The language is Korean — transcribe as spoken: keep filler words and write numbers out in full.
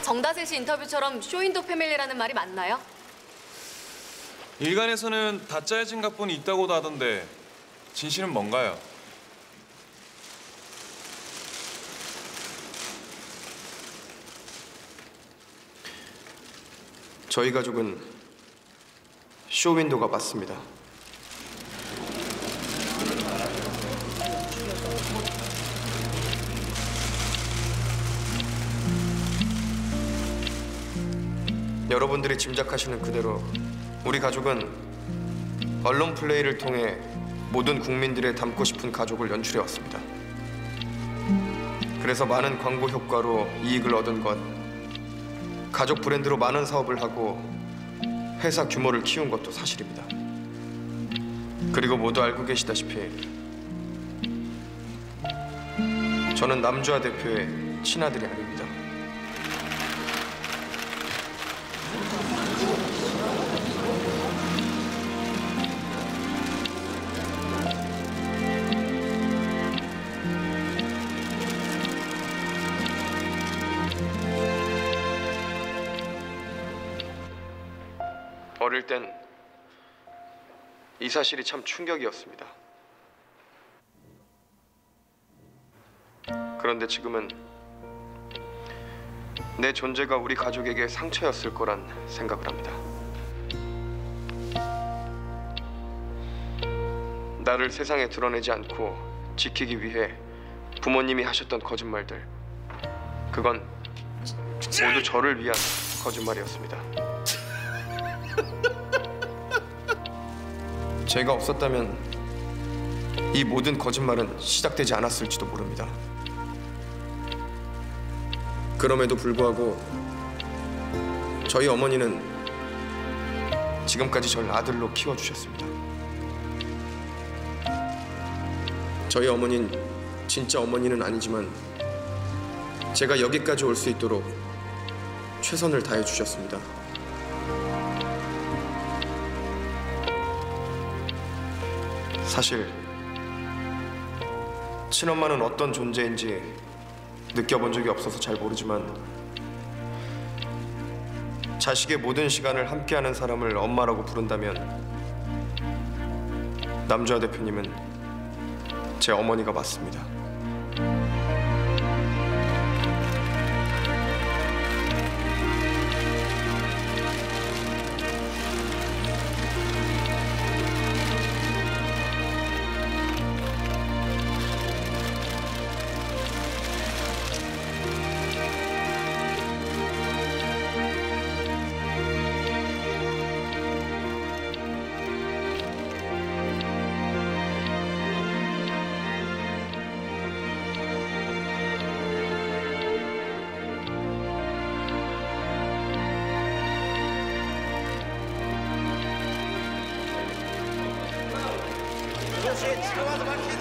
정다슬 씨 인터뷰처럼 쇼윈도 패밀리라는 말이 맞나요? 일간에서는 다짜의 진각본이 있다고도 하던데 진실은 뭔가요? 저희 가족은 쇼윈도가 맞습니다. 여러분들이 짐작하시는 그대로 우리 가족은 언론 플레이를 통해 모든 국민들의 닮고 싶은 가족을 연출해 왔습니다. 그래서 많은 광고 효과로 이익을 얻은 것, 가족 브랜드로 많은 사업을 하고 회사 규모를 키운 것도 사실입니다. 그리고 모두 알고 계시다시피 저는 남주아 대표의 친아들이 아닙니다. 어릴 땐 이 사실이 참 충격이었습니다. 그런데 지금은 내 존재가 우리 가족에게 상처였을 거란 생각을 합니다. 나를 세상에 드러내지 않고 지키기 위해 부모님이 하셨던 거짓말들, 그건 모두 저를 위한 거짓말이었습니다. 제가 없었다면 이 모든 거짓말은 시작되지 않았을지도 모릅니다. 그럼에도 불구하고 저희 어머니는 지금까지 절 아들로 키워주셨습니다. 저희 어머니는 진짜 어머니는 아니지만 제가 여기까지 올 수 있도록 최선을 다해 주셨습니다. 사실 친엄마는 어떤 존재인지 느껴본 적이 없어서 잘 모르지만 자식의 모든 시간을 함께하는 사람을 엄마라고 부른다면 남주아 대표님은 제 어머니가 맞습니다. 지금 와서 밝히는